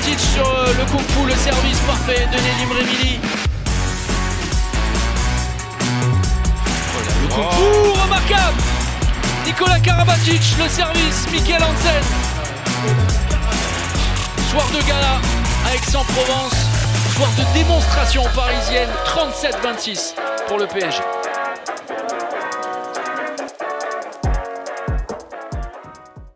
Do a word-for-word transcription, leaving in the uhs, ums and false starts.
Karabatic sur le kung fu, le service parfait de Nedim Remili. Voilà, le kung fu oh. remarquable. Nicolas Karabatic, le service, Michael Hansen. Soir de gala à Aix-en-Provence, soir de démonstration parisienne, trente-sept vingt-six pour le P S G.